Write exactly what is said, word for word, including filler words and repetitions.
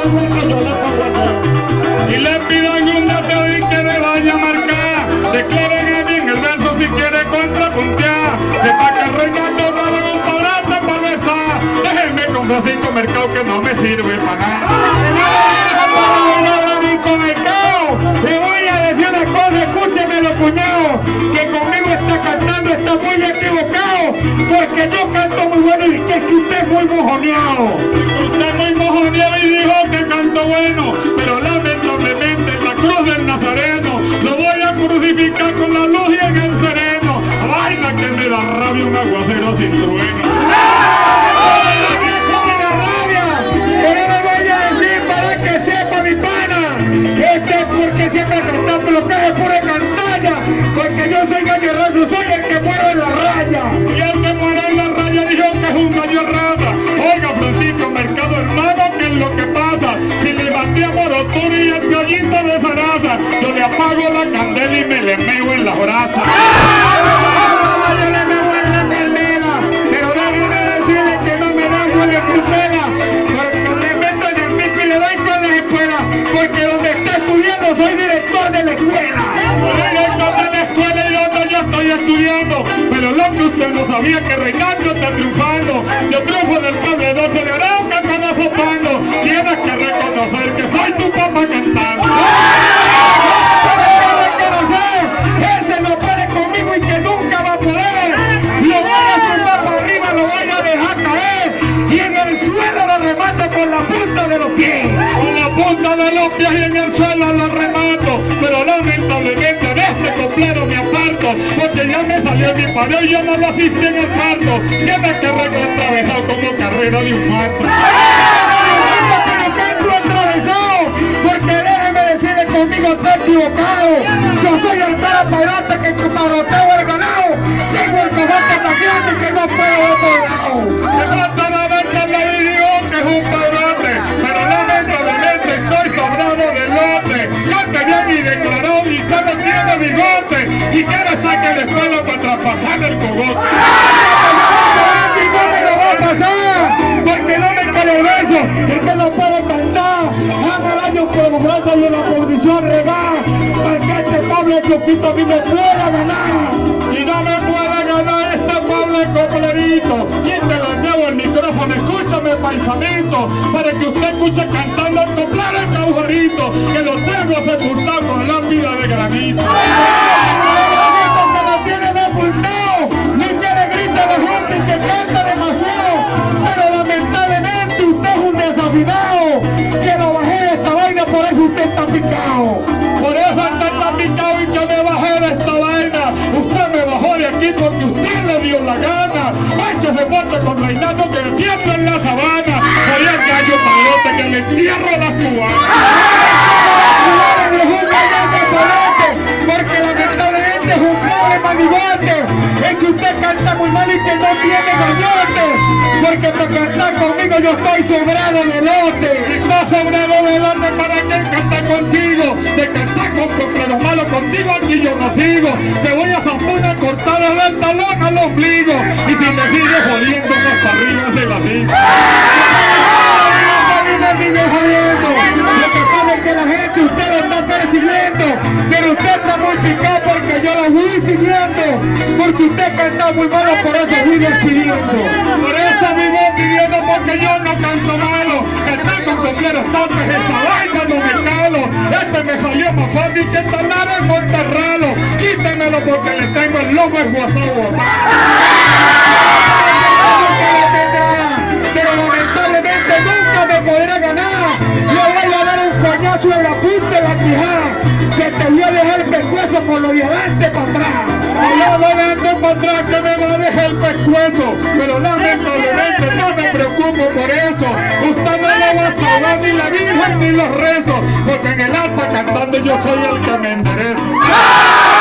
algo que yo le pongo aquí. Y le pido algún dato y que me vaya a marcar. Declaren a mí en el verso si quiere contrapuntear. De pa' que regato para un pabrazo para besar. Déjenme con dos cinco mercados que no me sirve para nada. Le voy a decir una cosa, escúchemelo, cuñado, que conmigo está cantando, está muy equivocado, porque yo canto muy bueno y que es que usted es muy mojoneado. Usted es muy mojoneado y dijo que canto bueno, pero lamentablemente en la cruz del Nazareno lo voy a crucificar con la luz y en el sereno. Vaina que me da rabia un aguacero sin trueno. Porque siempre cantando lo que es pura cantalla, porque yo soy gallerrazo, soy el que mueve la raya. Y el que mueve la raya dijo que es un gallo rata. Oiga, Francisco Mercado, hermano, ¿qué es lo que pasa? Si le batí a Moroturi y el gallito de Zaraza, yo le apago la candela y me le meo en las brasas. Yo le meo en la candela, pero déjeme decirle que no me da huele cruzera, porque le meto en el pico y le doy con la escuela, porque donde está estudiando soy director de la escuela. Soy director de la escuela y donde yo estoy estudiando, pero lo que usted no sabía que Reinaldo está triunfando. Yo triunfo del pueblo doce de Arauca como sopando. Tienes que reconocer que soy tu papá cantando. Ese no puede conmigo y que nunca va a poder. Lo voy a subir para arriba, lo voy a dejar caer y en el suelo lo remato con la punta de los pies. Con la punta de los pies y en el suelo lo remato, pero lamentablemente de este coplero me aparto, porque ya me salió mi padre y yo no lo asistí en el parto. Tienes que recontrabezar como carrera de un maestro. Porque déjeme decirle conmigo está equivocado. Yo soy el cara parate que camaroteo el ganado. Tengo el cojote tan grande que no puedo ver por lado. Exactamente le digo que es un padrote, pero lamentablemente estoy sobrado de lote. Yo tenía mi declarado y ya no tiene bigote y quiere sacar la escuela para traspasarle el cogote. Y no me lo va a pasar, porque no me cae el beso, es que no puedo cantar. Haga daño por los brazos y la condición regada, porque este Pablo Choquito a mí me puede ganar. Y no me puede ganar este pobre coplerito. Y te le llevo el micrófono, escúchame paisanito, para que usted escuche cantando el coplero el caujarito, que lo tengo sepultado con lápida de granito. Que lo tiene sepultado, ni que le grite a la gente que canta demasiado, pero lamentablemente usted es un desafinado, que lo bajé de esta vaina, por eso usted está picado. Por eso usted está picado y yo me bajé de esta vaina. Usted me bajó de aquí porque usted le dio la gana. Échese fuerte con Reinaldo que tiembla en la sabana. Soy el gallo padrote que le entierro las cubanas. Porque lamentablemente es un pobre manigote, es que usted canta muy mal y que no tiene gallote, porque para cantar conmigo yo estoy sobrado de lote. No sobrado de lote para que canta contigo, de cantar con copleros malos contigo aquí yo no sigo. Te voy a zampar cortada del talón al ombligo y si me sigues jodiendo más para arriba se la digo. Me sigue jodiendo. Lo que pasa es que la gente usted lo está persiguiendo, pero usted está muy picado porque yo lo voy siguiendo, porque usted canta muy malo, por eso vive pidiendo. Por eso vivo pidiendo porque yo no canto malo, cantar con copleros tontos esa vaina no me calo. Este me salió más fácil que talar en Monterralo. Quítemelo porque le tengo el lomo esguazado. Pero lamentablemente nunca me podrá ganar. Le voy a dar un coñazo en la punta de la quijada, que te voy a dejar el pescuezo por lo de adelante para atrás. Y yo de adelante para atrás que me va a dejar el pescuezo, pero lamentablemente no me preocupo por eso. Usted no lo va a salvar ni la Virgen ni los rezos, porque en el alta cantando yo soy el que me enderezo.